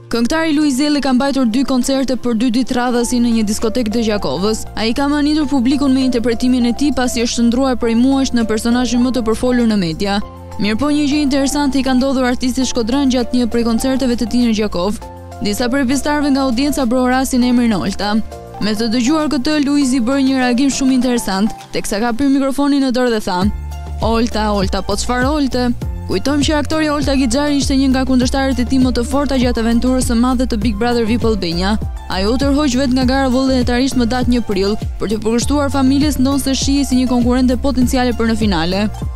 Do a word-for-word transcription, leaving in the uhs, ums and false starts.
Këngëtari Luizi ka mbajtur dy koncerte për dy ditë radhasi në një diskotekë të Gjakovës. Ai ka manitur publikun me interpretimin e tij pasi është shndruar prej muajsh në personazhin më të përfolur në media. Mirëpo një gjë interesante i ka ndodhur artistit shkodran gjatë një prej koncerteve të tij në Gjakovë. Disa prej pjesëtarëve nga Audienca brorasin emrin Olta. Me të dëgjuar këtë, Luizi bëri një reagim shumë interesant, teksa ka pirë mikrofonin në dorë dhe tha: "Olta, Olta, po çfarë Olte?" Kujtojmë që aktori Olta Gjakovën ishte një nga kundërshtarët e tij më të forta gjatë aventurës së madhe të Big Brother V I P Albania. Ai u tërhoq vetë nga gara vullnetarisht më datë një prill për të përkushtuar familjes ndonë se shihej si një konkurrente potenciale për në finale.